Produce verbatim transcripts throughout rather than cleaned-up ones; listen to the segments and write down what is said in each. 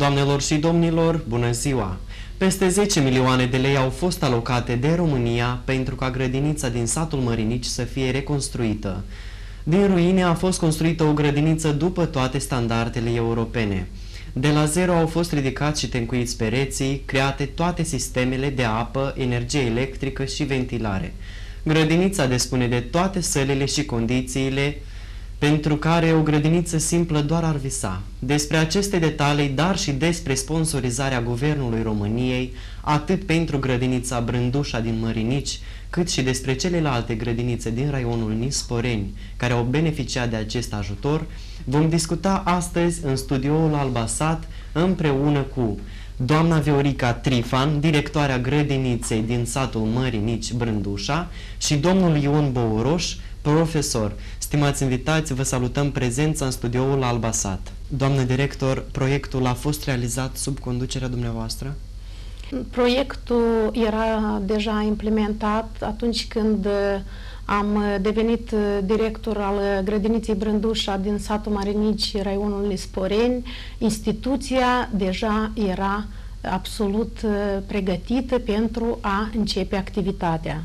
Doamnelor și domnilor, bună ziua! Peste zece milioane de lei au fost alocate de România pentru ca grădinița din satul Mărinici să fie reconstruită. Din ruine a fost construită o grădiniță după toate standardele europene. De la zero au fost ridicați și tencuiți pereții, create toate sistemele de apă, energie electrică și ventilare. Grădinița dispune de toate sălile și condițiile pentru care o grădiniță simplă doar ar visa. Despre aceste detalii, dar și despre sponsorizarea Guvernului României, atât pentru grădinița Brândușa din Mărinici, cât și despre celelalte grădinițe din raionul Nisporeni, care au beneficiat de acest ajutor, vom discuta astăzi în studioul Albasat, împreună cu doamna Viorica Trifan, directoarea grădiniței din satul Mărinici Brândușa, și domnul Ion Bouroș, profesor. Stimați invitați, vă salutăm prezența în studioul Albasat. Doamnă director, proiectul a fost realizat sub conducerea dumneavoastră? Proiectul era deja implementat atunci când am devenit director al grădiniței Brândușa din satul Mărinici, raionul Nisporeni. Instituția deja era absolut pregătită pentru a începe activitatea.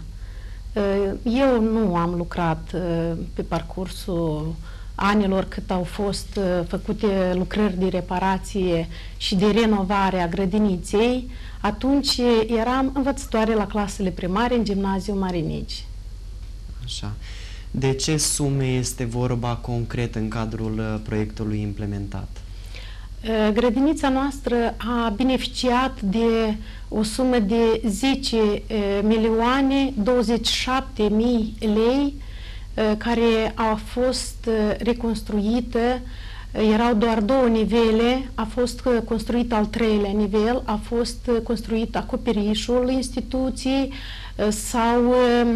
Eu nu am lucrat pe parcursul anilor cât au fost făcute lucrări de reparație și de renovare a grădiniței. Atunci eram învățătoare la clasele primare în gimnaziul Mărinici. Așa. De ce sume este vorba concret în cadrul proiectului implementat? Grădinița noastră a beneficiat de o sumă de zece milioane douăzeci și șapte mii lei care a fost reconstruită. Erau doar două nivele, a fost construit al treilea nivel, a fost construit acoperișul instituției, s-au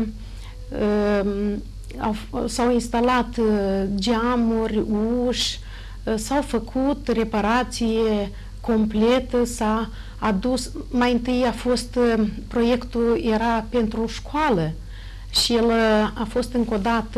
s-au instalat geamuri, uși, s-au făcut reparație completă, s-a adus, mai întâi a fost, proiectul era pentru școală și el a fost încă o dată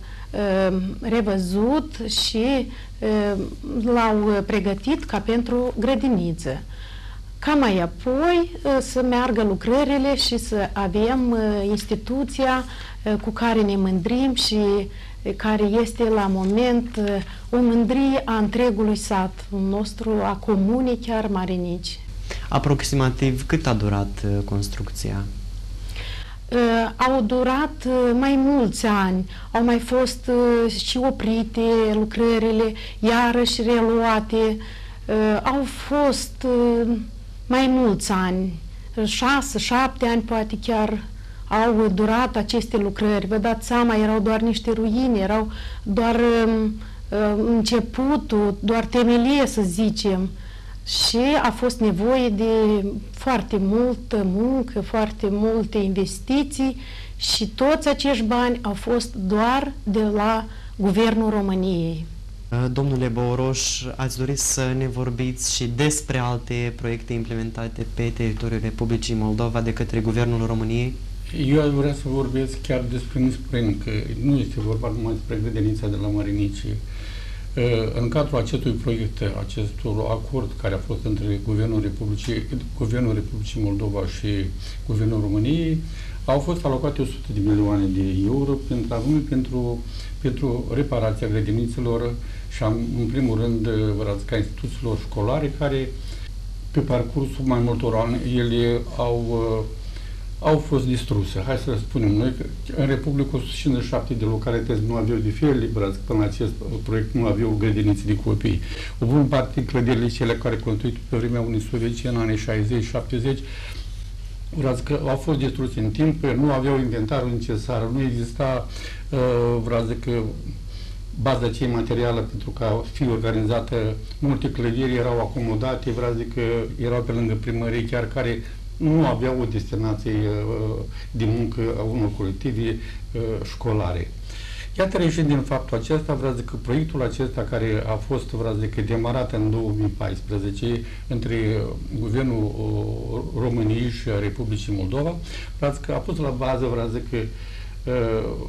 revăzut și l-au pregătit ca pentru grădiniță. Ca mai apoi să meargă lucrările și să avem instituția cu care ne mândrim și care este la moment o mândrie a întregului sat nostru, a comunei chiar Mărinici. Aproximativ cât a durat construcția? Au durat mai mulți ani, au mai fost și oprite lucrările, iarăși reluate, au fost mai mulți ani, șase, șapte ani poate chiar au durat aceste lucrări. Vă dați seama, erau doar niște ruine, erau doar uh, începutul, doar temelie, să zicem. Și a fost nevoie de foarte multă muncă, foarte multe investiții și toți acești bani au fost doar de la Guvernul României. Domnule Bouroș, ați dori să ne vorbiți și despre alte proiecte implementate pe teritoriul Republicii Moldova de către Guvernul României? Eu aș vrea să vorbesc chiar despre Nisporeni, că nu este vorba numai despre grădinița de la Mărinici. În cadrul acestui proiect, acestui acord care a fost între Guvernul Republicii, Guvernul Republicii Moldova și Guvernul României, au fost alocate o sută de milioane de euro pentru, anume pentru, pentru reparația grădinițelor și, în primul rând, ca instituțiilor școlare care, pe parcursul mai multor ani, ele au au fost distruse. Hai să spunem noi că în Republica o sută cincizeci și șapte de localități nu aveau de fel liberați, până la acest proiect nu aveau grădinițe de copii. O bună parte din clădirile cele care construite pe vremea Unii Sovietice în anii șaizeci șaptezeci că au fost distruse în timp, nu aveau inventarul necesar, nu exista uh, că baza cei materială pentru ca fi organizată, multe clădiri erau acomodate, vreau că erau pe lângă primării chiar care nu aveau o destinație uh, de muncă a unor colective uh, școlare. Iată, reșind din faptul acesta, vreau că proiectul acesta care a fost, vreau că demarat în două mii paisprezece între Guvernul uh, României și a Republicii Moldova, vreau că a pus la bază, vreau că uh,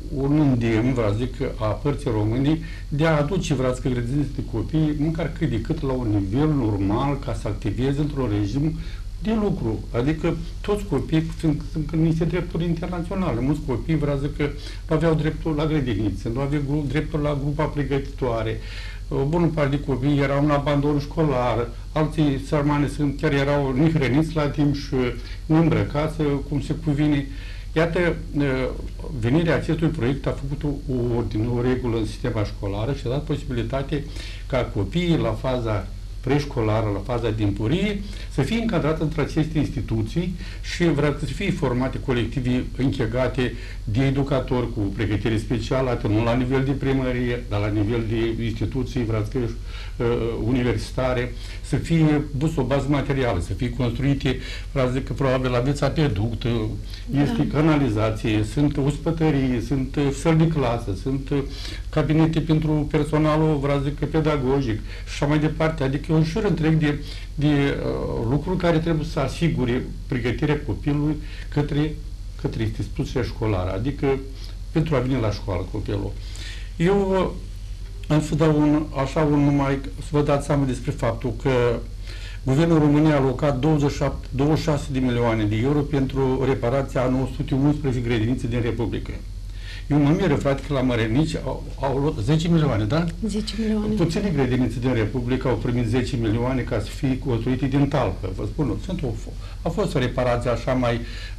un îndemn, vreau zic, a părții românii de a aduce, vreau zic, grădinițe de copii, măcar cât de cât la un nivel normal, ca să activeze într-un regim de lucru. Adică toți copiii sunt, sunt niște drepturi internaționale. Mulți copii, vreau zic, că nu aveau dreptul la grădiniță, nu aveau dreptul la grupa pregătitoare. O bună parte de copii erau în abandon școlar, alții sărmani sunt, chiar erau nehrăniți la timp și neîmbrăcați cum se cuvine. Iată, venirea acestui proiect a făcut o, ordine, o regulă în sistema școlară și a dat posibilitate ca copiii la faza preșcolară, la faza timpurie, să fie încadrat între aceste instituții și vreau să fie formate colective închegate de educatori cu pregătire specială, atât nu la nivel de primărie, dar la nivel de instituții, vreau să uh, universitare, să fie pus o bază materială, să fie construite, vreau să zic că probabil aveți apeduct, este da. canalizație, sunt ospătării, sunt săli de clasă, sunt cabinete pentru personalul, vreau să zic, pedagogic și așa mai departe, adică un șir întreg de, de uh, lucruri care trebuie să asigure pregătirea copilului către, către instituția școlară, adică pentru a veni la școală copilul. Eu uh, am să dau un, așa un numai, să vă dați seama despre faptul că Guvernul României a alocat douăzeci și șapte, douăzeci și șase de milioane de euro pentru reparația a nouă sute unsprezece grădinițe din Republică. Eu mă miră, frate, că la Mărenici au, au luat zece milioane, da? zece milioane. Puține grădinițe din Republică au primit zece milioane ca să fie construite din talpă. Vă spun, sunt o, a fost o reparație așa mai,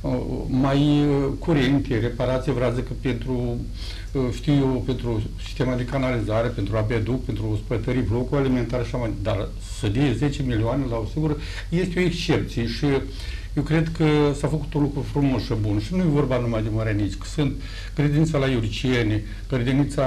mai curente, reparație, vreau zic, pentru, știu eu, pentru sistema de canalizare, pentru apeduct, pentru spătării, blocul alimentar, așa mai, dar să dea zece milioane la o singură este o excepție și eu cred că s-a făcut un lucru frumos și bun. Și nu e vorba numai de Mărenici, că sunt grădinița la Iuricieni, grădinița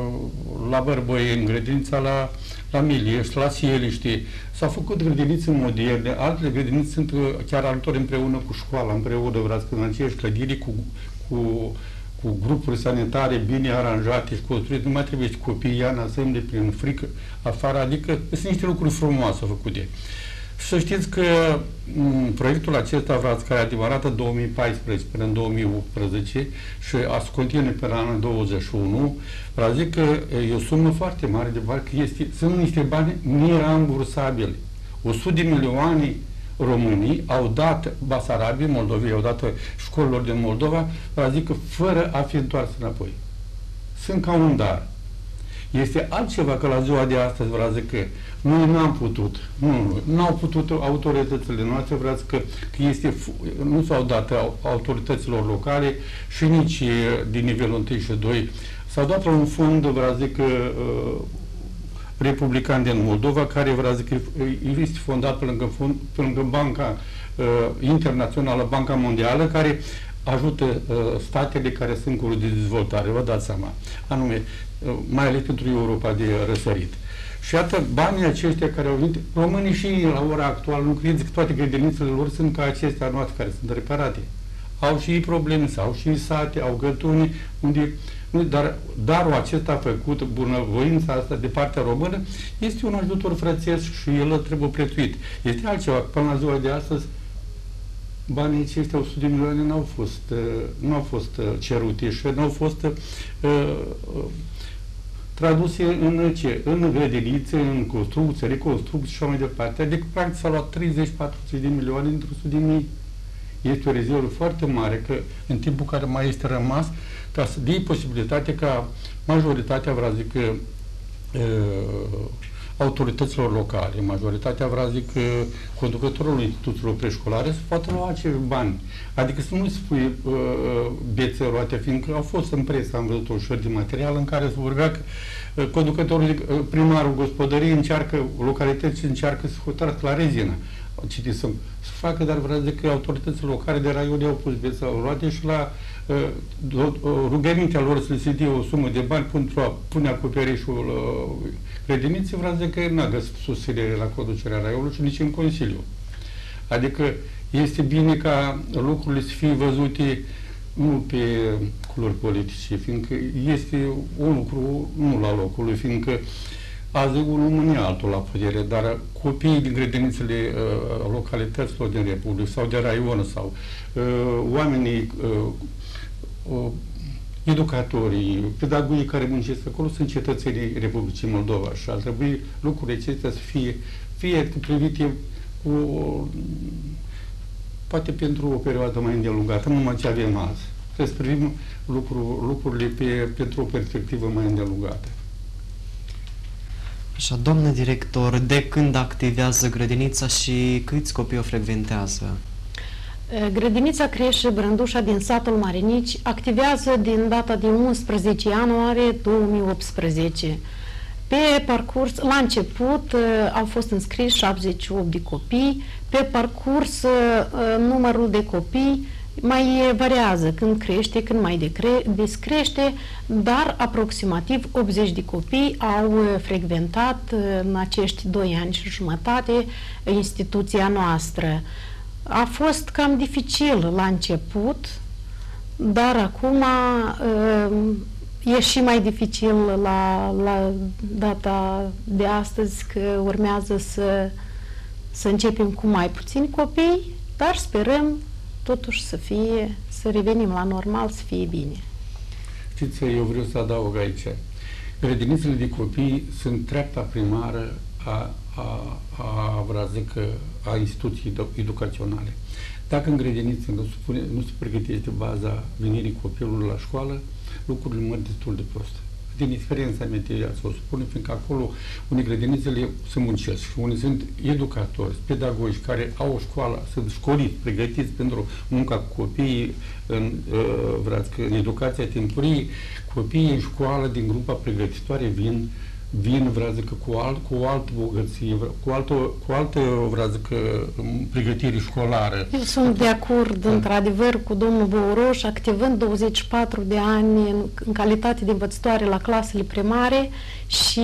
la Bărbăieni, grădinița la, la Miliești, la Sieliști. S-au făcut grădinițe moderne, altele grădinițe sunt chiar alături împreună cu școala, împreună, vreați, în aceeași clădiri cu, cu, cu grupuri sanitare bine aranjate și construite. Nu mai trebuie și copiii Iana să îmble prin frică afară, adică sunt niște lucruri frumoase făcute. Să știți că m, proiectul acesta, vreați, care a demarat în două mii paisprezece până în două mii optsprezece și a continue până în anul douăzeci și unu, vreau zic că e o sumă foarte mare de bani, că este, sunt niște bani nerambursabili. o sută de milioane românii au dat Basarabiei, Moldovei, au dat școlilor din Moldova, vreau zic că fără a fi întors înapoi. Sunt ca un dar. Este altceva că la ziua de astăzi, vreau zic că noi n-am putut, nu, nu au putut autoritățile noastre, vreau că, că este, nu s-au dat autorităților locale și nici din nivelul unu și doi. S-au dat la un fond, vreau zic, uh, republican din Moldova, care, vreau zic, este fondat pe lângă, fond, pe lângă Banca uh, Internațională, Banca Mondială, care ajută uh, statele care sunt în curs de dezvoltare, vă dați seama, anume, uh, mai ales pentru Europa de răsărit. Și iată, banii aceștia care au venit, românii și la ora actuală nu cred că toate grădinițele lor sunt ca acestea noastre care sunt reparate. Au și ei probleme, au și ei sate, au gătuni, unde, dar darul acesta făcut, bunăvoința asta de partea română, este un ajutor frățesc și el trebuie prețuit. Este altceva, până la ziua de astăzi, banii aceștia, o sută de milioane, n-au fost, nu au fost cerute și n-au fost uh, uh, traduse în ce? În grădinițe, în construcție, reconstrucție și așa mai departe. Adică, practic, s-a luat treizeci patruzeci de milioane dintr-o sută de mii. Este o rezervă foarte mare, că în timpul care mai este rămas, ca să dea posibilitatea ca majoritatea, vreau zic, că uh, autorităților locale, majoritatea, vreau zic, conducătorul instituțiilor preșcolare să poată lua acești bani. Adică să nu spui uh, bețe roate, fiindcă au fost în presă, am văzut o ușor de material în care se vorbea că uh, conducătorul, uh, primarul gospodăriei încearcă, localității încearcă să hotărască la rezină. Citiți, să, să facă, dar vreau zic că autoritățile locale de raion au pus bețe roate și la uh, rugămintea lor să le se dea o sumă de bani pentru a pune acoperișul uh, grădiniței, vreau zic că n-a găsit susținere la conducerea raionului și nici în Consiliu. Adică este bine ca lucrurile să fie văzute nu pe culori politice, fiindcă este un lucru nu la locul lui, fiindcă azi unul mâine altul la putere, dar copiii din grădinițele uh, localităților din Republică sau de raion sau uh, oamenii uh, uh, educatorii, pedagogii care muncesc acolo sunt cetățenii Republicii Moldova și ar trebui lucrurile acestea să fie fie privite cu, poate pentru o perioadă mai îndelungată, nu numai ce avem azi. Trebuie să privim lucru, lucrurile pe, pentru o perspectivă mai îndelungată. Așa, domnule director, de când activează grădinița și câți copii o frecventează? Grădinița Creșe Brândușa din satul Marinici activează din data de unsprezece ianuarie două mii optsprezece. Pe parcurs, la început, au fost înscriși șaptezeci și opt de copii, pe parcurs numărul de copii mai variază, când crește, când mai descrește, dar aproximativ optzeci de copii au frecventat în acești doi ani și jumătate instituția noastră. A fost cam dificil la început, dar acum e și mai dificil la, la data de astăzi, că urmează să, să începem cu mai puțini copii, dar sperăm totuși să fie, să revenim la normal, să fie bine. Știți, eu vreau să adaug aici. Grădinițele de copii sunt treapta primară a, a, a, vreau zic, a instituției educaționale. Dacă în grădiniță nu se, pune, nu se pregătește baza venirii copilului la școală, lucrurile merg destul de prost. Din experiența mea, să o spune, fiindcă acolo unde grădinițele se muncesc și unde sunt educatori, pedagogi care au o școală, sunt școliți, pregătiți pentru munca cu copiii în, vreați, în educația timpurie, copiii în școală din grupa pregătitoare vin vin, vreau zic, cu, alt, cu o altă bogăție, cu altă, cu altă vreau zic, pregătire școlară. Eu sunt de acord, da, într-adevăr, cu domnul Bouroș, activând douăzeci și patru de ani în, în calitate de învățătoare la clasele primare și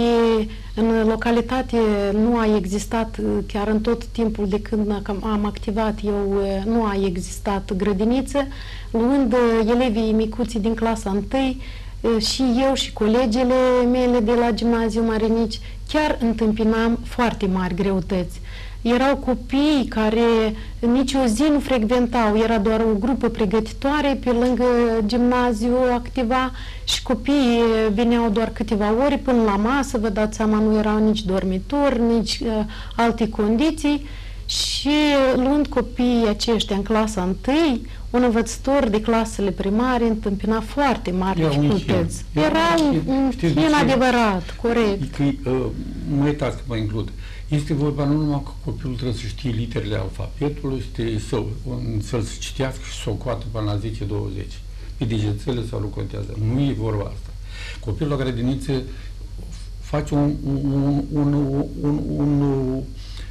în localitate nu a existat, chiar în tot timpul de când am activat eu, nu a existat grădiniță, luând elevii micuții din clasa întâi, și eu și colegele mele de la Gimnaziul Marinici chiar întâmpinam foarte mari greutăți. Erau copii care nici o zi nu frecventau, era doar o grupă pregătitoare pe lângă gimnaziu activa și copiii veneau doar câteva ori până la masă, vă dați seama, nu erau nici dormitori, nici uh, alte condiții. Și luând copiii aceștia în clasa întâi, un învățător de clasele primare întâmpina foarte mari dificultăți. Era un, un chin adevărat, corect. Că, uh, mă iertați că mă includ. Este vorba nu numai că copilul trebuie să știe literele alfabetului, să, să-l citească și să o coată până la zece douăzeci. Pe degețele sau nu contează. Nu e vorba asta. Copilul la grădiniță face un, un, un, un, un, un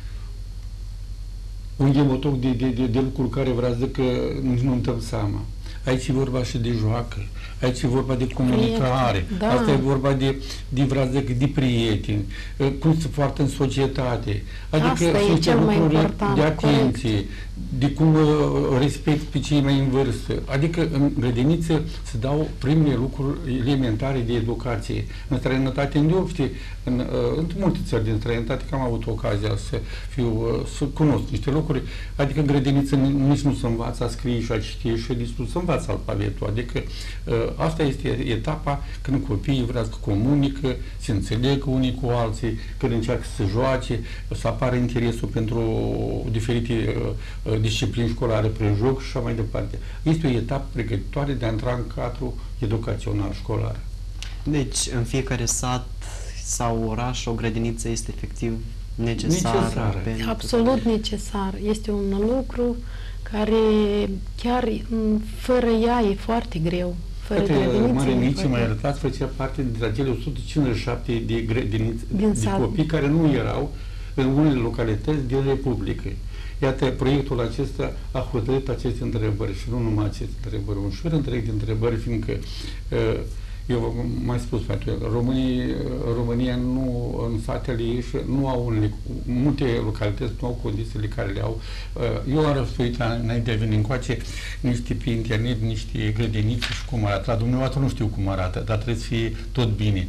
un ghemotoc de, de, de, de lucruri care vreau să că nici nu îmi dăm seama. Aici e vorba și de joacă, aici e vorba de comunicare, da. Asta e vorba de, de, vreau să zic, de prieteni, cum se poartă în societate, adică sunt lucruri de atenție, corect. De cum uh, respect pe cei mai în vârstă, adică în grădiniță se dau primele lucruri elementare de educație. În străinătate, în deopște, în, uh, în multe țări din străinătate, că am avut ocazia să fiu, uh, să cunosc niște lucruri, adică în grădiniță nici nu se învață a scrie și a citi și nici nu se învață alfabetul, adică uh, asta este etapa când copiii vreau să comunică, se înțeleg unii cu alții, când încearcă să joace, să apară interesul pentru diferite uh, disciplini școlare prin joc și așa mai departe. Este o etapă pregătitoare de a intra în cadrul educațional școlar. Deci, în fiecare sat sau oraș, o grădiniță este efectiv necesară. necesară. Pentru... Absolut necesar. Este un lucru care chiar fără ea e foarte greu. Fără grădiniță. Marinici, mai arătați, făcea parte dintre acele o sută cincizeci și șapte de grădinițe, de copii care nu erau în unele localități din Republică. Iată, proiectul acesta a hotărât aceste întrebări și nu numai aceste întrebări, un șur întreg de întrebări, fiindcă eu v-am mai spus, România, România nu, în satele ei nu au unele, multe localități nu au condițiile care le au. Eu am răspuit înainte de a veni încoace niște pe internet, niște grădinițe și cum arată. La dumneavoastră nu știu cum arată, dar trebuie să fie tot bine.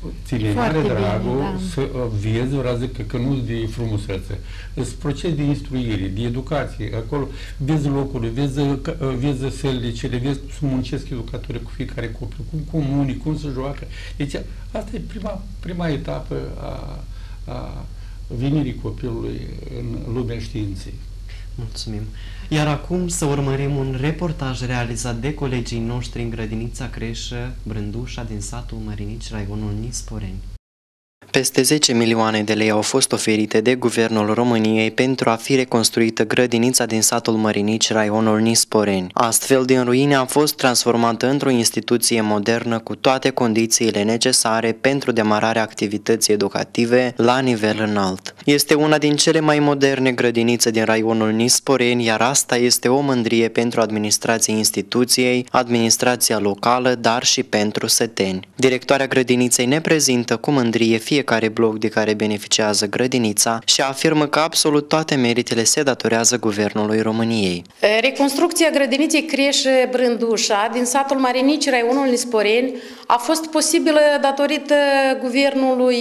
ține mare dragul da. să vezi, vreau zic că, că nu de frumusețe. Sunt proces de instruire, de educație. Acolo vezi locurile, vezi, vezi sălile cele, vezi cum se muncesc educatorii cu fiecare copil, cum comunii, cum se joacă. Deci asta e prima, prima etapă a, a venirii copilului în lumea științei. Mulțumim. Iar acum să urmărim un reportaj realizat de colegii noștri în grădinița creșă Brândușa din satul Mărinici, raionul Nisporeni. Peste zece milioane de lei au fost oferite de Guvernul României pentru a fi reconstruită grădinița din satul Mărinici, raionul Nisporeni. Astfel, din ruine a fost transformată într-o instituție modernă cu toate condițiile necesare pentru demararea activității educative la nivel înalt. Este una din cele mai moderne grădinițe din raionul Nisporeni, iar asta este o mândrie pentru administrația instituției, administrația locală, dar și pentru săteni. Directoarea grădiniței ne prezintă cu mândrie fiecare bloc de care beneficiază grădinița și afirmă că absolut toate meritele se datorează Guvernului României. Reconstrucția grădiniței creșă Brândușa din satul Mărinici, raionul Nisporeni, a fost posibilă datorită Guvernului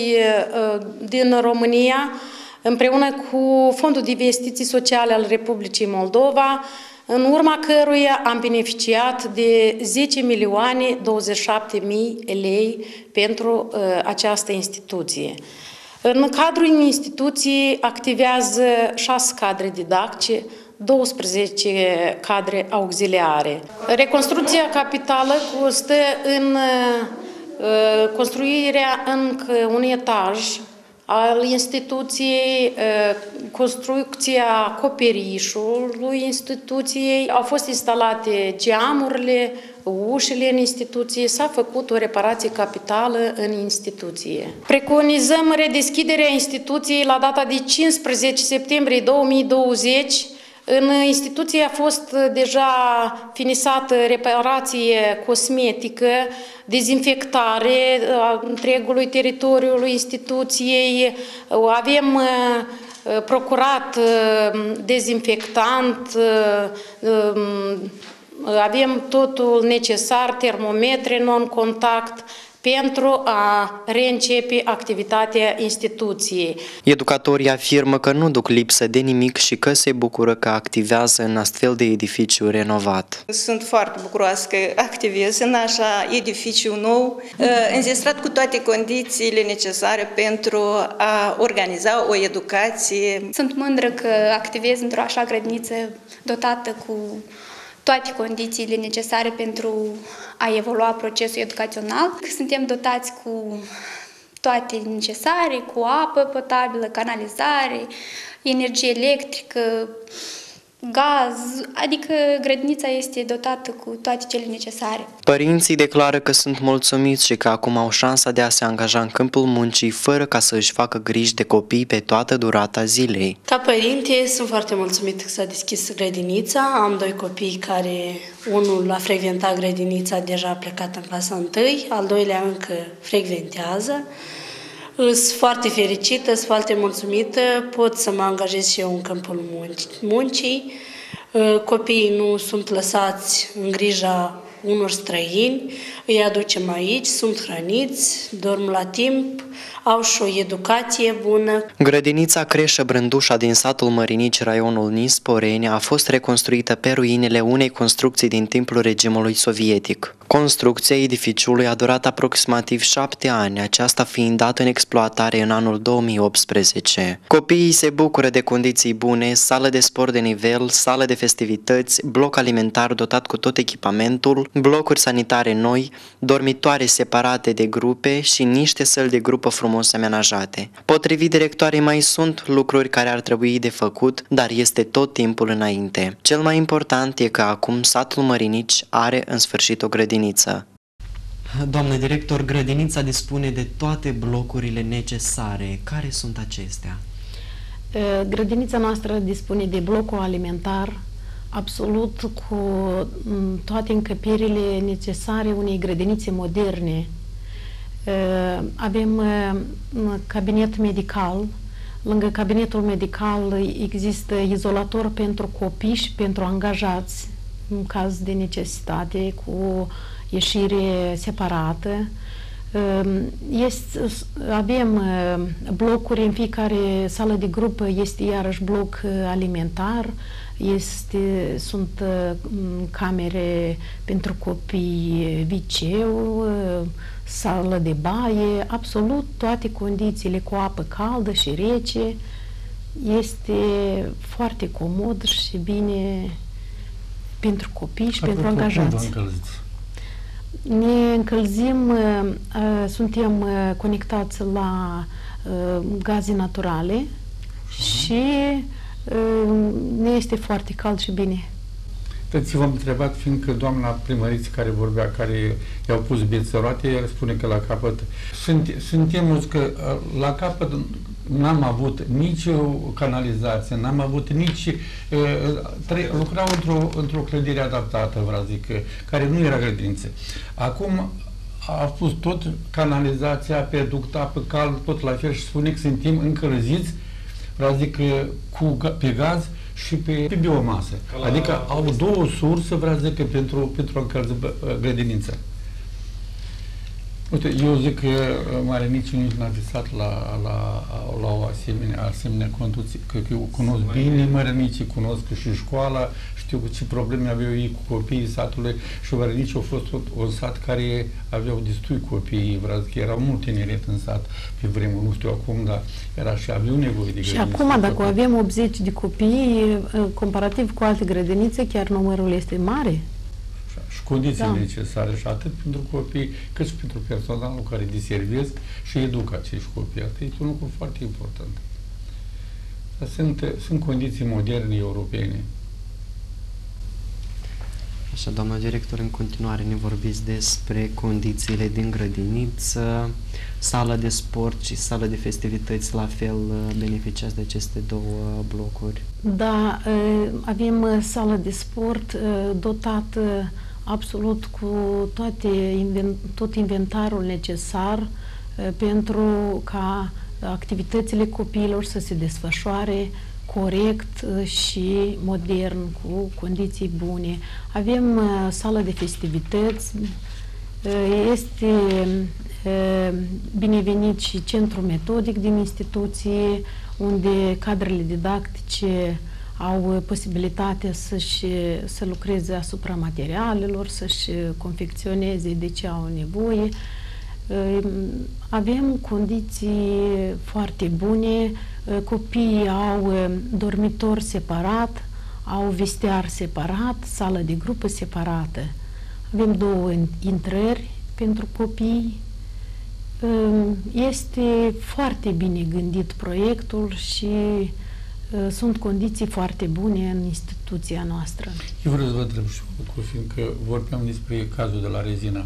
din România, împreună cu Fondul de Investiții Sociale al Republicii Moldova, în urma căruia am beneficiat de zece milioane douăzeci și șapte mii lei pentru uh, această instituție. În cadrul instituției activează șase cadre didactice, douăsprezece cadre auxiliare. Reconstrucția capitală constă în uh, construirea încă un etaj al instituției, construcția acoperișului instituției, au fost instalate geamurile, ușile în instituție, s-a făcut o reparație capitală în instituție. Preconizăm redeschiderea instituției la data de cincisprezece septembrie două mii douăzeci. În instituție a fost deja finisată reparație cosmetică, dezinfectare a întregului teritoriului instituției, avem procurat dezinfectant, avem totul necesar, termometre non-contact, pentru a reîncepe activitatea instituției. Educatorii afirmă că nu duc lipsă de nimic și că se bucură că activează în astfel de edificiu renovat. Sunt foarte bucuroasă că activez în așa edificiu nou, înzestrat cu toate condițiile necesare pentru a organiza o educație. Sunt mândră că activez într-o așa grădiniță dotată cu toate condițiile necesare pentru a evolua procesul educațional. Suntem dotați cu toate necesare, cu apă potabilă, canalizare, energie electrică, gaz, adică grădinița este dotată cu toate cele necesare. Părinții declară că sunt mulțumiți și că acum au șansa de a se angaja în câmpul muncii fără ca să își facă griji de copii pe toată durata zilei. Ca părinte sunt foarte mulțumită că s-a deschis grădinița. Am doi copii care, unul a frecventat grădinița, deja a plecat în clasa întâi, al doilea încă frecventează. Sunt foarte fericită, sunt foarte mulțumită, pot să mă angajez și eu în câmpul muncii. Copiii nu sunt lăsați în grija unor străini, îi aducem aici, sunt hrăniți, dorm la timp, au și o educație bună. Grădinița creșă Brândușa din satul Mărinici, raionul Nisporeni, a fost reconstruită pe ruinele unei construcții din timpul regimului sovietic. Construcția edificiului a durat aproximativ șapte ani, aceasta fiind dată în exploatare în anul două mii optsprezece. Copiii se bucură de condiții bune, sală de sport de nivel, sală de festivități, bloc alimentar dotat cu tot echipamentul, blocuri sanitare noi, dormitoare separate de grupe și niște săli de grupă frumos amenajate. Potrivit directoarei, mai sunt lucruri care ar trebui de făcut, dar este tot timpul înainte. Cel mai important e că acum satul Mărinici are în sfârșit o grădiniță. Doamne director, grădinița dispune de toate blocurile necesare. Care sunt acestea? Grădinița noastră dispune de blocul alimentar, absolut cu toate încăperile necesare unei grădinițe moderne. Avem cabinet medical. Lângă cabinetul medical există izolator pentru copii și pentru angajați, în caz de necesitate, cu ieșire separată. Este, avem blocuri, în fiecare sală de grupă este iarăși bloc alimentar, este, sunt camere pentru copii, viceu, sală de baie, absolut toate condițiile cu apă caldă și rece. Este foarte comod și bine pentru copii și pentru angajați. Ne încălzim, uh, suntem uh, conectați la uh, gaze naturale uh-huh. și uh, ne este foarte cald și bine. Deci v-am întrebat, fiindcă doamna primăriță care vorbea, care i-au pus bețe roate, el spune că la capăt sunt, suntem că la capăt n-am avut nici o canalizație, n-am avut nici tre- lucrau într-o, într-o clădire adaptată, vreau zic, care nu era grădiniță. Acum a pus tot canalizația pe duct, apă cald, tot la fel și spune că suntem încălziți, vreau zic, cu, pe gaz și pe, pe biomasă. La adică au două surse, vreau zic, pentru, pentru a încălzi grădinița. Uite, eu zic că Marinicii nici n-a visat la, la, la o asemenea, asemenea conduție, că eu cunosc bine Marinicii, cunosc și școala, știu ce probleme aveau ei cu copiii satului și Marinicii au fost un sat care aveau destui copii, vreau zic, erau mult tineret în sat pe vremuri, nu știu acum, dar era și aveau nevoie de grădinițe. Și acum, dacă avem optzeci de copii, comparativ cu alte grădinițe, chiar numărul este mare. Și condițiile da. necesare și atât pentru copii, cât și pentru personalul care deservesc și educă acești copii. Asta este un lucru foarte important. Dar sunt, sunt condiții moderne europene. Așa, doamna director, în continuare ne vorbiți despre condițiile din grădiniță, sală de sport și sală de festivități, la fel beneficiați de aceste două blocuri? Da, avem sală de sport dotată absolut cu toate, tot inventarul necesar pentru ca activitățile copiilor să se desfășoare corect și modern, cu condiții bune. Avem uh, sală de festivități, uh, este uh, binevenit și centru metodic din instituție, unde cadrele didactice au posibilitatea să-și, să lucreze asupra materialelor, să-și confecționeze de ce au nevoie. Avem condiții foarte bune, copiii au dormitor separat, au vestiar separat, sală de grupă separată. Avem două intrări pentru copii. Este foarte bine gândit proiectul și sunt condiții foarte bune în instituția noastră. Eu vreau să vă întreb și un lucru, fiindcă vorbeam despre cazul de la Rezina.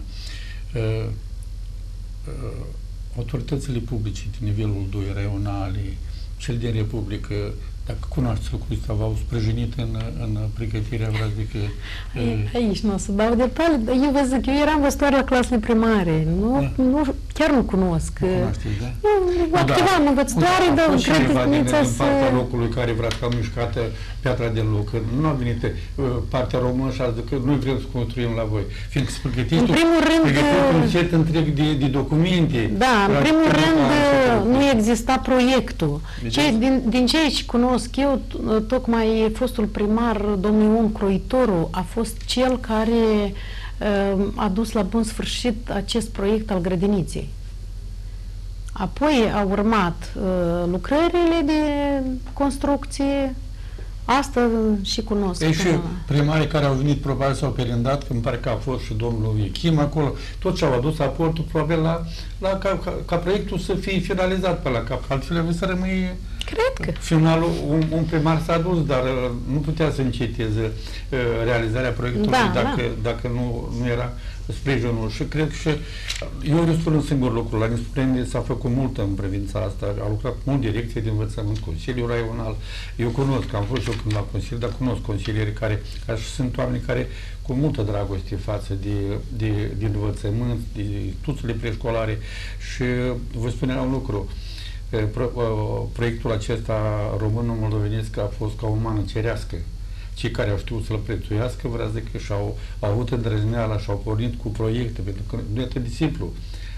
Autoritățile publice din nivelul doi, raionale, cel din Republică, dacă cunoașteți lucrul ăsta, v-au sprijinit în, în pregătirea, vreau zic că... Aici nu o să dau detalii, dar eu vă zic, eu eram văzătoare la clasele primare, nu, da. nu, chiar nu cunosc. Nu cunoașteți, da? Eu activam da. învățătoare, dar cred că din, să... din partea locului care vrea să mișcată piatra de loc, nu a venit uh, partea română și a zis că noi vrem să construim la voi. Fiindcă să pregătiți, în primul rând, un set întreg de, de documente. Da, în primul rând nu exista proiectul. Ce, din, din ce aici cunosc eu, tocmai fostul primar, domnul Ion Croitoru, a fost cel care uh, a dus la bun sfârșit acest proiect al grădiniței. Apoi au urmat uh, lucrările de construcție. Asta și cunosc. Ei, și primarii care au venit probabil s-au perindat, că îmi pare că a fost și domnul Iechim acolo, tot ce-au adus aportul probabil la, la ca, ca, ca proiectul să fie finalizat pe la cap, altfel să rămâie Cred că. Finalul, un, un primar s-a dus, dar uh, nu putea să înceteze uh, realizarea proiectului da, dacă, da. dacă nu, nu era sprijinul. Și cred că și eu îi spun un singur lucru. La Nispurende s-a făcut mult în privința asta. A lucrat mult direcție de învățământ, Consiliul Raional. Eu cunosc, am fost eu când la Consiliu, dar cunosc consilierii care, care sunt oameni care cu multă dragoste față de, de, de învățământ, de tuțele preșcolare. Și vă spuneam un lucru. Pro, proiectul acesta român-moldovenesc a fost ca o mană cerească. Cei care au știut să-l prețuiască, vreau zic că și-au au avut îndrăzneala și au pornit cu proiecte, pentru că nu e atât de simplu.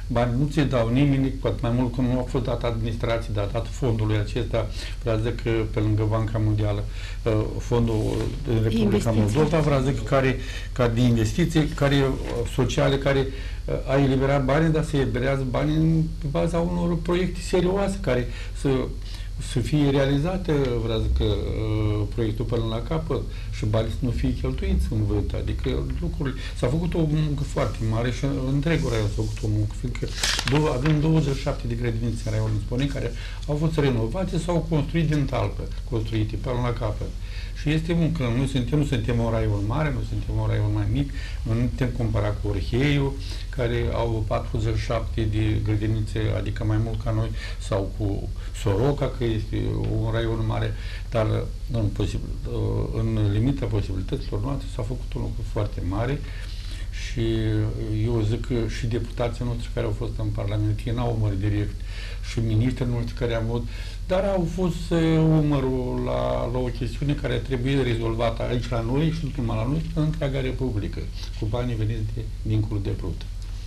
bani nu ți dau nimeni, poate mai mult că nu a fost dat administrației, dar dat fondului acesta, vreau zic că pe lângă Banca Mondială, fondul din Republica Moldova, vreau zic care, ca de investiții, care sociale, care a eliberat bani, dar se eliberează bani pe baza unor proiecte serioase, care să să fie realizate, vreau zic, proiectul până la capăt și banii să nu fie cheltuiți în vânt. Adică lucrurile... S-a făcut o muncă foarte mare și întregul raion s-a făcut o muncă, fiindcă avem douăzeci și șapte de grădinițe în raionul Sponin care au fost renovate sau construite din talpă, construite până la capăt. Și este muncă. Noi suntem, nu suntem un raion mare, nu suntem un raion mai mic, nu putem compara cu Orheiu, care au patruzeci și șapte de grădinițe, adică mai mult ca noi, sau cu Soroca, că este un raion mare, dar în, posibil, în limita posibilităților noastre s-a făcut un lucru foarte mare și eu zic că și deputații noștri care au fost în Parlament, ei n-au umăr direct, și miniștrii noștri care am avut, dar au fost umărul la, la o chestiune care trebuie rezolvată aici la noi și nu numai la noi, în întreaga Republică, cu banii veniți de, dincolo de Prut.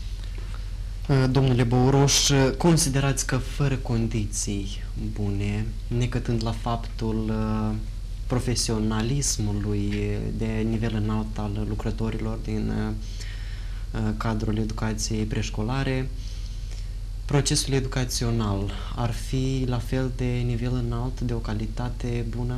Domnule Bouroș, considerați că fără condiții bune, necătând la faptul profesionalismului de nivel înalt al lucrătorilor din cadrul educației preșcolare, procesul educațional ar fi la fel de nivel înalt, de o calitate bună?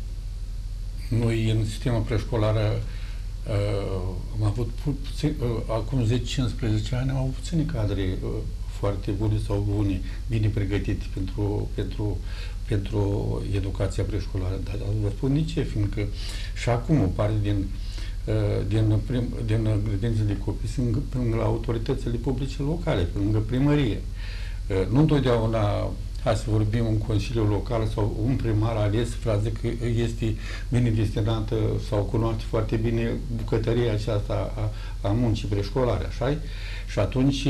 Noi, în sistemul preșcolar, uh, am avut puțin, uh, acum zece cincisprezece ani, am avut puține cadre uh, foarte bune sau bune, bine pregătite pentru, pentru, pentru educația preșcolară. Dar vă spun de ce, fiindcă și acum o parte din din, prim, din grădinițe de copii sunt lângă autoritățile publice locale, lângă primărie. Nu întotdeauna, hai să vorbim, un consiliu local sau un primar ales, fraze că este bine destinată sau cunoaște foarte bine bucătăria aceasta a, a muncii preșcolare, așa? Și atunci,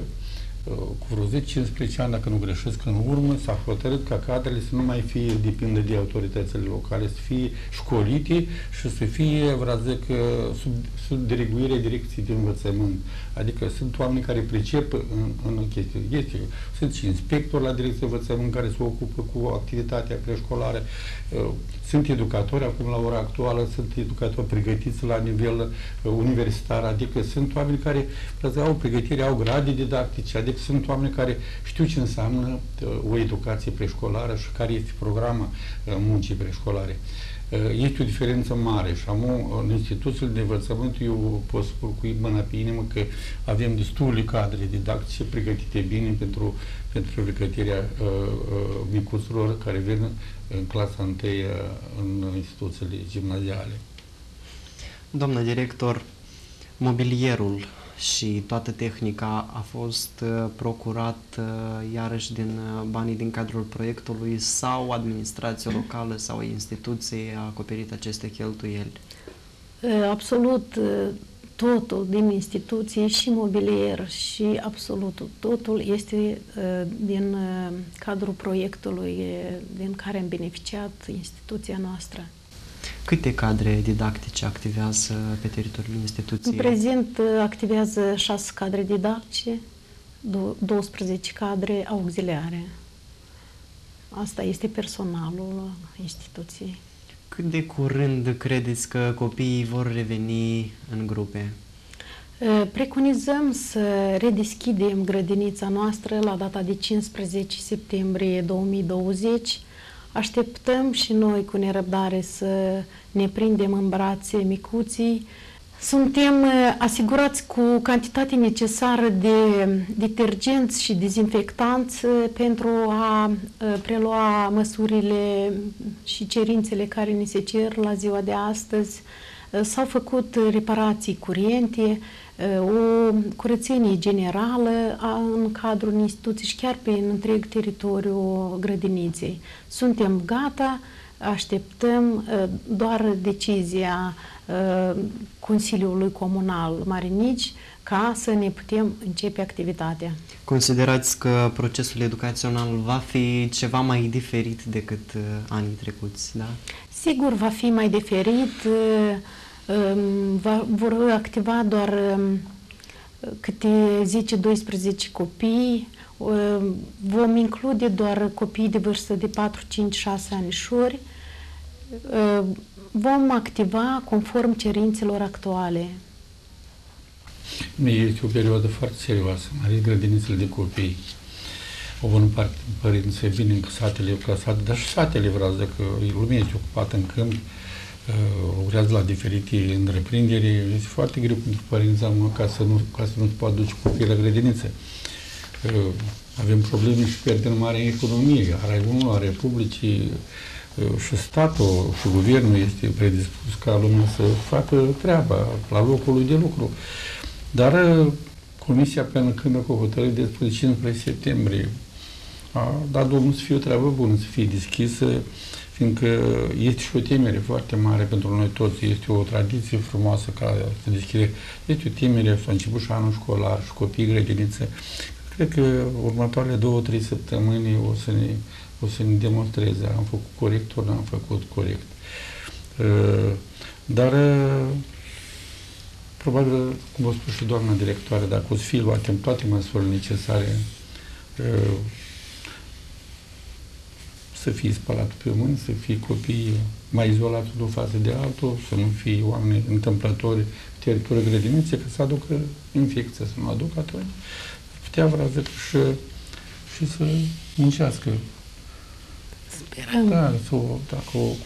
cu vreo zece cincisprezece ani, dacă nu greșesc, în urmă, s-a hotărât ca cadrele să nu mai fie depindă de autoritățile locale, să fie școlite și să fie, vreau zic, sub, sub diriguirea direcției de învățământ. Adică sunt oameni care pricep în, în chestii. Este, sunt și inspectori la direcția de învățământ care se ocupă cu activitatea preșcolară. Sunt educatori, acum la ora actuală, sunt educatori pregătiți la nivel universitar, adică sunt oameni care au pregătire, au grade didactice, adică sunt oameni care știu ce înseamnă o educație preșcolară și care este programa muncii preșcolare. Este o diferență mare și am în instituțiile de învățământ, eu pot să spun cu mâna pe inimă că avem destule cadre didactice pregătite bine pentru, pentru pregătirea uh, uh, micuților care vin în clasa întâi în instituțiile gimnaziale. Doamnă director, mobilierul și toată tehnica a fost uh, procurat uh, iarăși din uh, banii din cadrul proiectului sau administrația locală sau instituție a acoperit aceste cheltuieli? Absolut totul din instituții și mobilier și absolut totul este uh, din uh, cadrul proiectului uh, din care am beneficiat instituția noastră. Câte cadre didactice activează pe teritoriul instituției? În prezent uh, activează șase cadre didactice, douăsprezece cadre auxiliare. Asta este personalul instituției. Cât de curând credeți că copiii vor reveni în grupe? Preconizăm să redeschidem grădinița noastră la data de cincisprezece septembrie două mii douăzeci. Așteptăm și noi cu nerăbdare să ne prindem în brațe micuții. Suntem asigurați cu cantitate necesară de detergenți și dezinfectanți pentru a prelua măsurile și cerințele care ni se cer la ziua de astăzi. S-au făcut reparații curente, o curățenie generală în cadrul instituției și chiar pe întreg teritoriul grădiniței. Suntem gata, așteptăm doar decizia Consiliului Comunal Marinici ca să ne putem începe activitatea. Considerați că procesul educațional va fi ceva mai diferit decât anii trecuți, da? Sigur, va fi mai diferit, va, vor activa doar câte zece doisprezece copii. Vom include doar copii de vârstă de patru, cinci, șase anișori. Vom activa conform cerințelor actuale. Este o perioadă foarte serioasă, mai ales grădinițele de copii. O bună parte din părinți vin în satele clasate, dar și satele, vreau să zic că lumea este ocupată în câmp, lucrează la diferite întreprinderi, este foarte greu pentru părinți ca să nu, ca să nu poată duce copiii la grădiniță. Avem probleme și pierdem mare în economie, Raiul a Republicii și statul și guvernul este predispus ca lumea să facă treaba la locul lui de lucru. Dar Comisia, până când a hotărât despre cincisprezece septembrie, a dat Domnul să fie o treabă bună, să fie deschisă, fiindcă este și o temere foarte mare pentru noi toți, este o tradiție frumoasă ca să deschide. Este o temere, s-a început și anul școlar și copii grădiniță. Cred că următoarele două, trei săptămâni o să ne, o să ne demonstreze. Am făcut corect, ori n-am făcut corect. Dar probabil, cum a spus și doamna directoare, dacă o să fie luate în toate măsurile necesare, să fie spălat pe mâini, să fie copii mai izolați unul față de altul, să nu fie oameni întâmplători teritoriul grădiniței, că să aducă infecția, să nu aducă atunci. Putea, vreau zic, și, și să muncească. Sperăm. Da, să o, dacă o...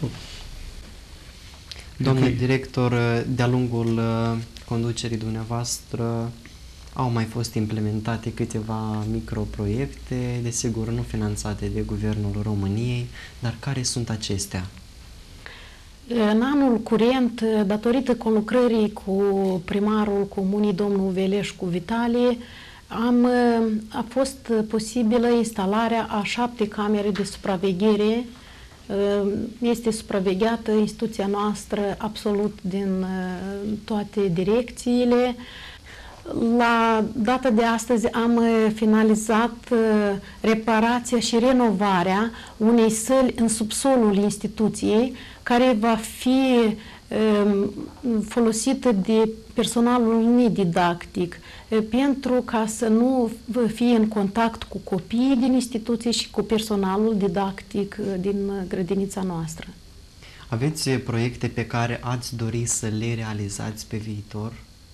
Domnule director, de-a lungul conducerii dumneavoastră au mai fost implementate câteva microproiecte, desigur nu finanțate de Guvernul României, dar care sunt acestea? În anul curent, datorită conlucrării cu primarul comunii, domnul Veleșcu Vitalie, am, a fost posibilă instalarea a șapte camere de supraveghere. Este supravegheată instituția noastră absolut din toate direcțiile. La data de astăzi am finalizat reparația și renovarea unei săli în subsolul instituției, care va fi folosită de personalul nedidactic, pentru ca să nu fie în contact cu copiii din instituție și cu personalul didactic din grădinița noastră. Aveți proiecte pe care ați dori să le realizați pe viitor?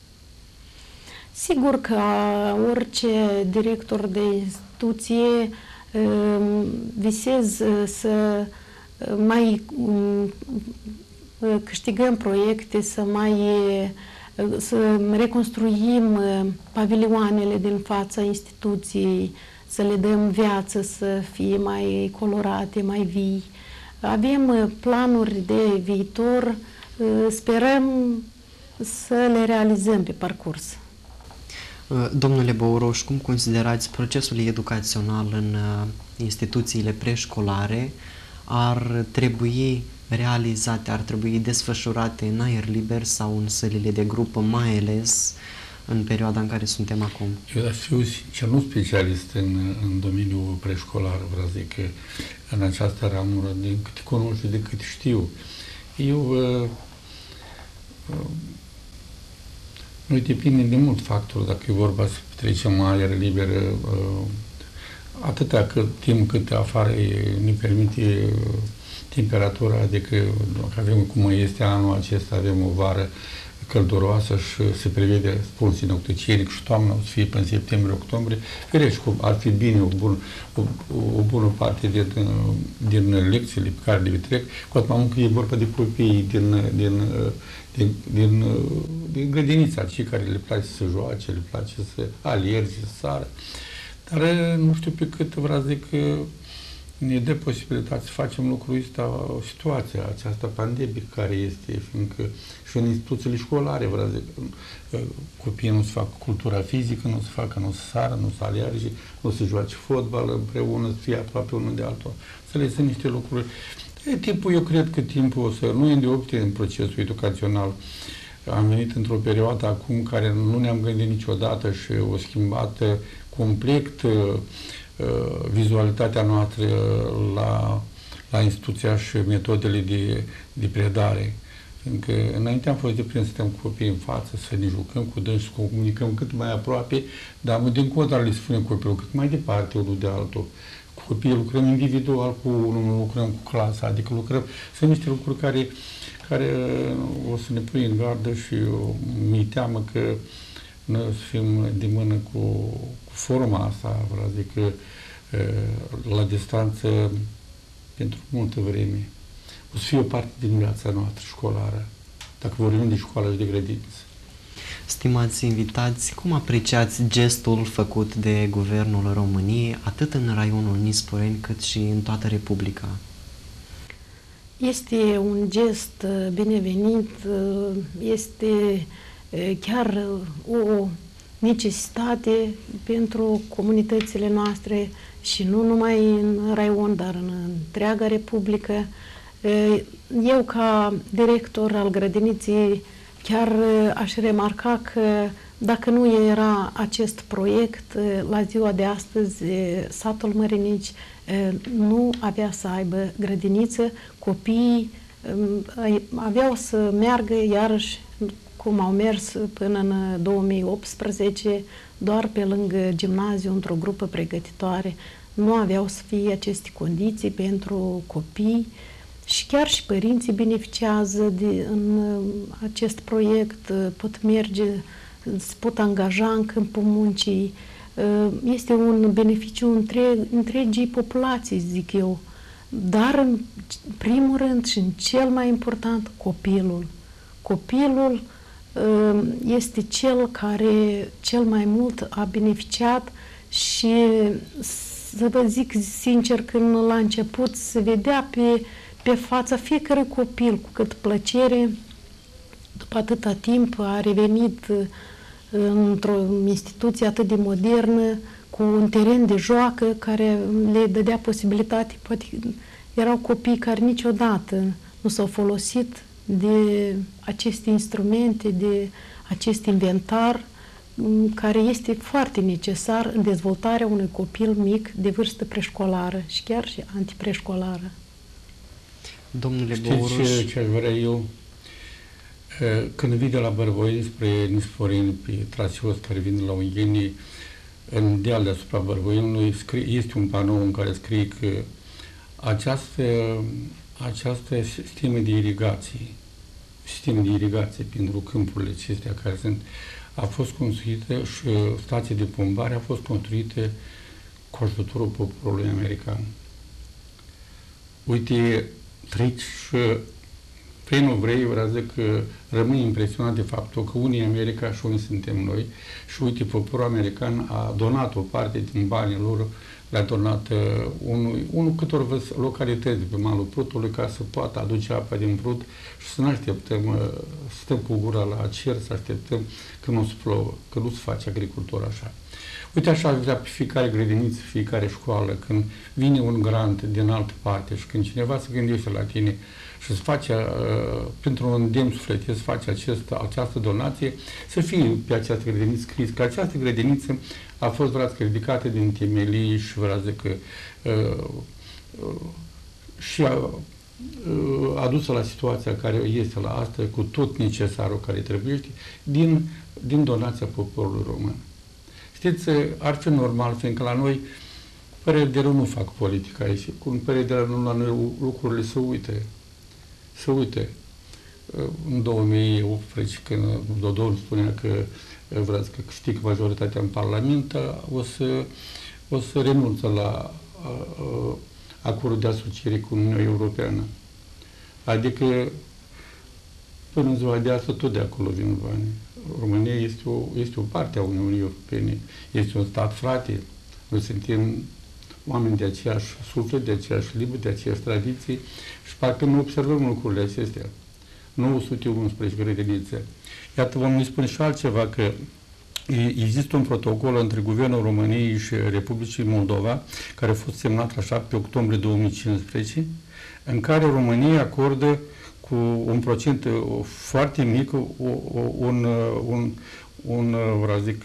Sigur că orice director de instituție visez să mai câștigăm proiecte, să mai să reconstruim pavilioanele din fața instituției, să le dăm viață, să fie mai colorate, mai vii. Avem planuri de viitor, sperăm să le realizăm pe parcurs. Domnule Băuroș, cum considerați procesul educațional în instituțiile preșcolare ar trebui realizate, ar trebui desfășurate în aer liber sau în sălile de grupă, mai ales în perioada în care suntem acum? Eu aș fi sincer, nu specialist în, în domeniul preșcolar, vreau zic că în această ramură, din câte cunosc și de cât știu. Eu uh, uh, noi depinde de mult factori, dacă e vorba să trecem aer liber, uh, atâta cât timp cât afară ne permite uh, temperatura, adică dacă avem cum este anul acesta, avem o vară călduroasă și se prevede, spun sinopticienic, și toamna o să fie până în septembrie-octombrie, firește, ar fi bine o, bun, o, o bună parte din, din lecțiile pe care le trec, cu atât mai mult că e vorba de copiii din, din, din, din, din grădinița, cei care le place să joace, le place să alerge, să sară. Dar nu știu pe cât vreau să zic că ne dă posibilitatea să facem lucrul ăsta, situația aceasta pandemică care este, fiindcă și în instituțiile școlare, vreau zic, copiii nu se fac cultura fizică, nu se facă, nu se sară, nu se alerge, nu se joace fotbal împreună, să fie aproape unul de altul. Să le sunt niște lucruri. E, timpul, eu cred că timpul o să, nu e îndeopște în procesul educațional. Am venit într-o perioadă acum care nu ne-am gândit niciodată și o schimbat complet vizualitatea noastră la, la instituția și metodele de, de predare. Fiindcă înainte am fost deprins să stăm cu copiii în față, să ne jucăm cu dânsi, să comunicăm cât mai aproape, dar din contra le spunem copilul cât mai departe unul de altul. Cu copiii lucrăm individual cu unul, lucrăm cu clasa, adică lucrăm, sunt niște lucruri care, care o să ne pui în gardă și mi-e teamă că noi o să fim de mână cu, cu forma asta, vreau zic că la distanță pentru multă vreme. O să fie o parte din viața noastră școlară, dacă vorbim de școală și de grădiniță. Stimați invitați, cum apreciați gestul făcut de Guvernul României, atât în raionul Nisporeni, cât și în toată Republica? Este un gest binevenit, este chiar o necesitate pentru comunitățile noastre și nu numai în raion, dar în întreaga Republică. Eu, ca director al grădiniței, chiar aș remarca că dacă nu era acest proiect, la ziua de astăzi, satul Mărinici nu avea să aibă grădiniță, copiii aveau să meargă iarăși cum au mers până în două mii optsprezece, doar pe lângă gimnaziu, într-o grupă pregătitoare. Nu aveau să fie aceste condiții pentru copii și chiar și părinții beneficiază de, în acest proiect, pot merge, se pot angaja în câmpul muncii. Este un beneficiu întreg, întregii populații, zic eu. Dar, în primul rând și în cel mai important, copilul. Copilul este cel care cel mai mult a beneficiat și, să vă zic sincer, când la început se vedea pe, pe fața fiecare copil cu cât plăcere, după atâta timp a revenit într-o instituție atât de modernă, cu un teren de joacă care le dădea posibilitate. Poate erau copii care niciodată nu s-au folosit de aceste instrumente, de acest inventar care este foarte necesar în dezvoltarea unui copil mic de vârstă preșcolară și chiar și antipreșcolară. Domnule Știți Bouruș, ce, ce aș vrea eu? Când vii de la Bărvoini spre Nisporeni, pe traseul care vine la Ungheni, în deal deasupra Bărvoinului, este un panou în care scrie că această, această sisteme de irigație, sisteme de irigație pentru câmpurile acestea care sunt, a fost construită și stație de pompare a fost construită cu ajutorul poporului american. Uite, treci și vrei nu vrei, vreau zic că rămâi impresionat de faptul că unii America și unii suntem noi și uite, poporul american a donat o parte din banii lor, le-a donat uh, unul, unul câtorva localități pe malul Prutului ca să poată aduce apa din Prut și să nu așteptăm, uh, să stăm cu gura la cer, să așteptăm că nu se plouă, că nu se face agricultură așa. Uite, așa aș vrea pe fiecare grădiniță, fiecare școală, când vine un grant din altă parte și când cineva se gândește la tine și să face, uh, pentru un îndemn sufletesc, să face acest, această donație, să fie pe această grădiniță scris că această grădiniță a fost, vreau că, ridicată din temelii și vreau că uh, uh, și a, uh, adusă la situația care este la asta, cu tot necesarul care trebuie, din, din donația poporului român. Știți, ar fi normal, fiindcă la noi păreri de rău nu fac politica aici. Cu păreri de rău la noi lucrurile se uite. Se uite. În două mii optsprezece, când Dodon spunea că vreau că câștigă majoritatea în Parlament, o să, o să renunță la acordul de asociere cu Uniunea Europeană. Adică, până în ziua de astăzi, tot de acolo vin bani. România este o, este o parte a Uniunii Europene, este un stat frate. Noi suntem oameni de aceeași suflet, de aceeași limbă, de aceeași tradiții și parcă nu observăm lucrurile acestea. nouă sute unsprezece grădinițe. Iată, vom spune și altceva, că există un protocol între Guvernul României și Republicii Moldova, care a fost semnat la șapte octombrie două mii cincisprezece, în care România acordă cu un procent foarte mic, un, un, un vreau zic,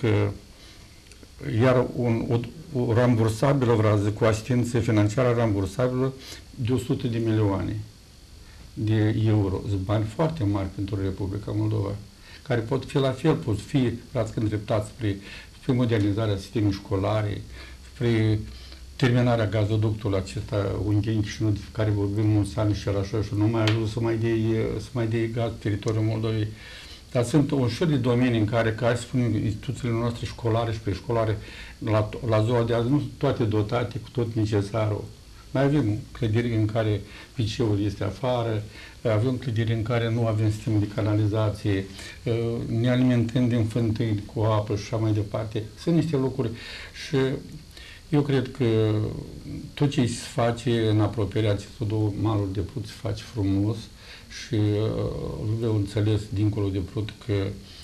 iar un, o, o rambursabilă, vreau zic, cu asistență financiară rambursabilă de o sută de milioane. de euro. Sunt bani foarte mari pentru Republica Moldova, care pot fi la fel, pot fi, practic, îndreptați spre, spre modernizarea sistemului școlare, spre terminarea gazoductului acesta Ungheni și de care vorbim mulți ani și așa și nu mai ajuns să mai dea, să mai dea gaz teritoriul Moldovei. Dar sunt un șir de domenii în care, ca să spunem, instituțiile noastre școlare și preșcolare, la, la ziua de azi, nu sunt toate dotate cu tot necesarul. Mai avem clădiri în care piceul este afară, avem clădiri în care nu avem sistem de canalizație, ne alimentăm din fântâni cu apă și așa mai departe. Sunt niște lucruri și eu cred că tot ce se face în apropierea acestor două maluri de Prut se face frumos și vreau înțeles dincolo de Prut că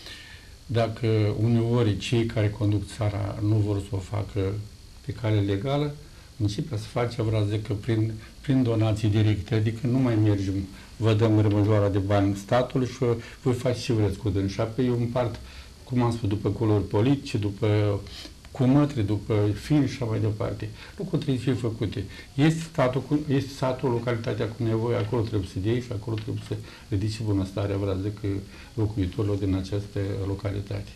dacă uneori cei care conduc țara nu vor să o facă pe cale legală, începe să face, vreau să zic că prin, prin donații directe, adică nu mai mergem, vă dăm rămăjoara de bani statului și voi face ce vreți cu dâns. Și apoi eu împart, cum am spus, după culori politice, după cumătri, după fini și așa mai departe. Lucruri trebuie să fie făcute. Este statul, este satul, localitatea cu nevoie, acolo trebuie să dea și acolo trebuie să ridice bunăstarea, vreau să zic, locuitorilor din această localitate.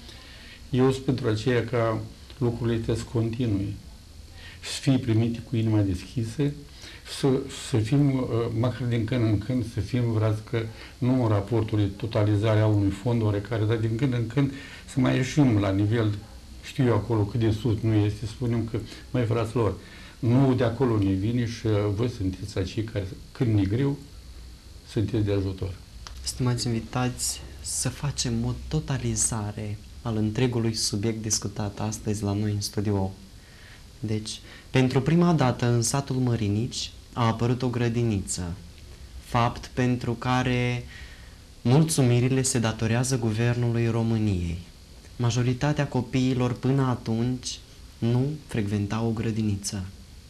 Eu sunt pentru aceea ca lucrurile trebuie să continue, să fie primite cu inima deschisă, să, să fim, măcar din când în când, să fim, vreau că nu în raportul de totalizare a unui fond oarecare, dar din când în când să mai ieșim la nivel, știu eu acolo cât de sus nu este, spunem că, măi fraților, nu de acolo ne vine și voi sunteți acei care, când ne greu, sunteți de ajutor. Stimați invitați, să facem o totalizare al întregului subiect discutat astăzi la noi în studio. Deci, pentru prima dată în satul Mărinici a apărut o grădiniță, fapt pentru care mulțumirile se datorează Guvernului României. Majoritatea copiilor până atunci nu frecventau o grădiniță.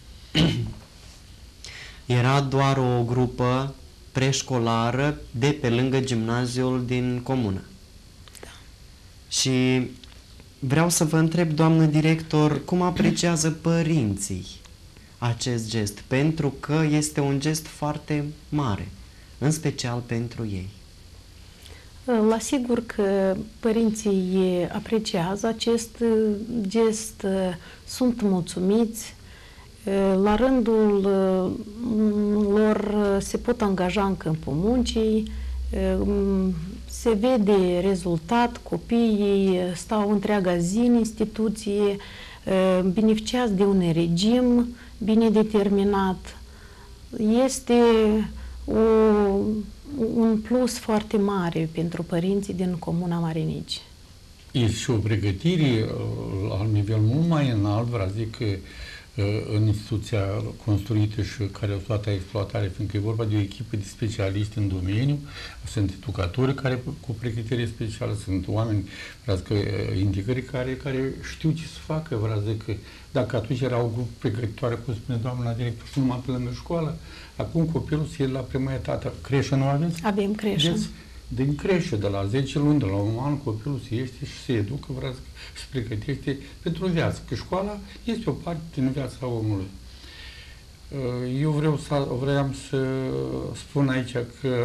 Era doar o grupă preșcolară de pe lângă gimnaziul din comună. Da. Și vreau să vă întreb, doamnă director, cum apreciază părinții acest gest? Pentru că este un gest foarte mare, în special pentru ei. La sigur că părinții apreciază acest gest, sunt mulțumiți, la rândul lor se pot angaja în câmpul muncii, se vede rezultat, copiii stau întreaga zi în instituție, beneficiază de un regim bine determinat. Este o, un plus foarte mare pentru părinții din Comuna Mărinici. Este și o pregătire la nivel mult mai înalt, vreau zic că în instituția construită și care o toată exploatare, fiindcă e vorba de o echipă de specialiști în domeniu, sunt educatori care cu pregătire specială, sunt oameni, vreau că indicări care, care știu ce să facă, vreau zic că dacă atunci era o grupă pregătitoare, cum spune doamna director, și numai pe lângă școală, acum copilul se iede la prima etapă. Creșă nu aveți? Avem creșă. Deci, din creșă, de la zece luni, de la un an, copilul se iește și se educă, vreau și se pregătește pentru viață. Că școala este o parte din viața omului. Eu vreau să, vreau să spun aici că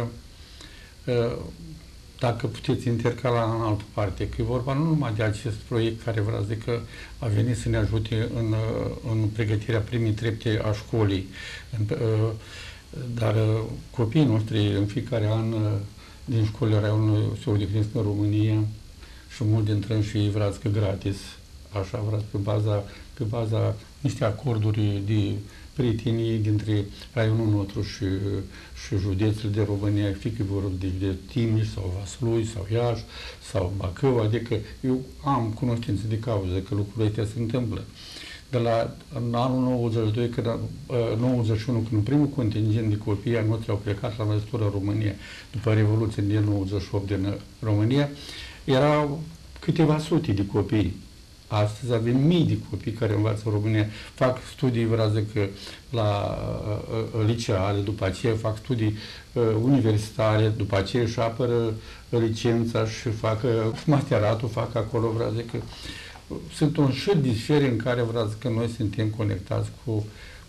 dacă puteți intercala în altă parte, că e vorba nu numai de acest proiect care vreau să zic că a venit să ne ajute în, în pregătirea primii trepte a școlii, dar copiii noștri în fiecare an din școlile raionului se odihnesc în România și mult dintre ei și ei vreau că gratis, așa vreau pe baza, pe baza niște acorduri de prietenie dintre raionul nostru și, și județul de România, fie că vorba de, de Timiș sau Vaslui sau Iași sau Bacău, adică eu am cunoștință de cauză că lucrurile astea se întâmplă. De la în anul nouăzeci și doi, când, nouăzeci și unu, când primul contingent de copii ai noștri au plecat la învățătură în România, după Revoluție din nouăzeci și opt din România, erau câteva sute de copii. Astăzi avem mii de copii care învață în România, fac studii, vreau zic, la uh, liceale, după aceea fac studii uh, universitare, după aceea își apără licența și fac uh, masteratul, fac acolo, vreau zic, sunt un șir de sfere în care vreau zic că noi suntem conectați cu,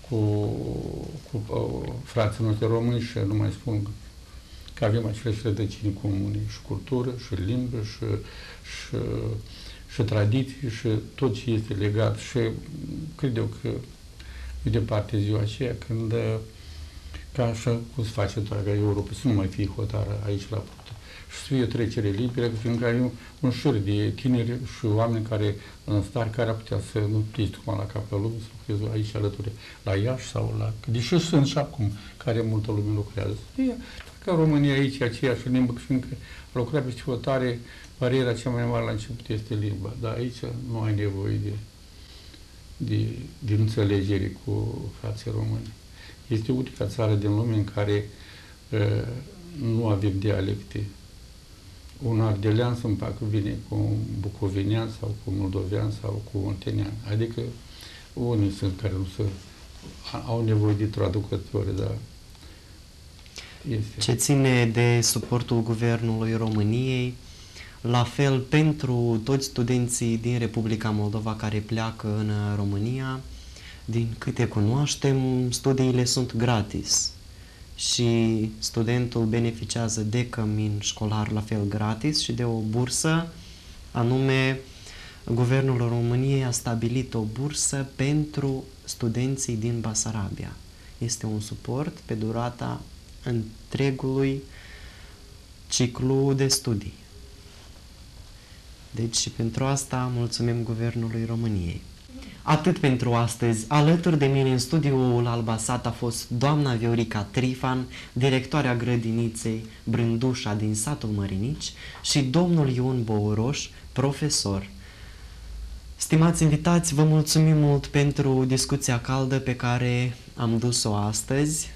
cu, cu uh, frații noștri români și nu mai spun că avem aceleași rădăcini comune, și cultură, și limbă, și, și, și tradiții, și tot ce este legat. Și cred eu că e departe ziua aceea când, ca așa cum se face toată Europa, să nu mai fie hotară aici la Purtă. Și să fie o trecere liberă, fiindcă ai un, un șir de tineri și oameni care în stare, care ar putea să nu pleci cum la capul lumii, să lucreze aici alături la Iași sau la... Deși sunt și acum, care multă lume lucrează. Ca România aici, aceeași limbă, fiindcă a lucrat peste hotare, bariera cea mai mare la început este limba, dar aici nu ai nevoie de, de, de înțelegere cu frații români. Este unica țară din lume în care uh, nu avem dialecte. Un ardelean să împacă bine cu un bucovinean sau cu un moldovean sau cu un tenean. Adică unii sunt care nu se, au nevoie de traducători, dar este. Ce ține de suportul Guvernului României, la fel pentru toți studenții din Republica Moldova care pleacă în România, din câte cunoaștem, studiile sunt gratis și studentul beneficiază de cămin școlar la fel gratis și de o bursă, anume Guvernul României a stabilit o bursă pentru studenții din Basarabia. Este un suport pe durata întregului ciclu de studii. Deci pentru asta mulțumim Guvernului României. Atât pentru astăzi. Alături de mine în studioul Albasat a fost doamna Viorica Trifan, directoarea grădiniței Brândușa din satul Mărinici, și domnul Ion Bouroș, profesor. Stimați invitați, vă mulțumim mult pentru discuția caldă pe care am dus-o astăzi.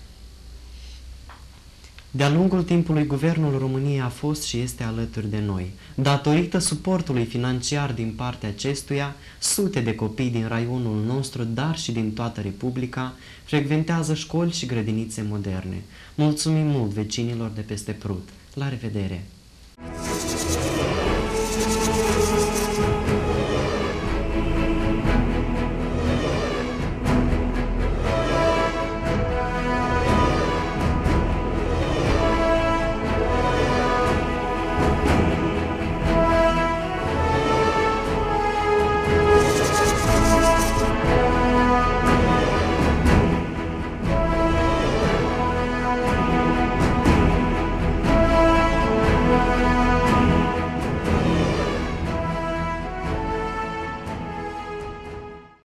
De-a lungul timpului, Guvernul României a fost și este alături de noi. Datorită suportului financiar din partea acestuia, sute de copii din raionul nostru, dar și din toată Republica, frecventează școli și grădinițe moderne. Mulțumim mult vecinilor de peste Prut. La revedere!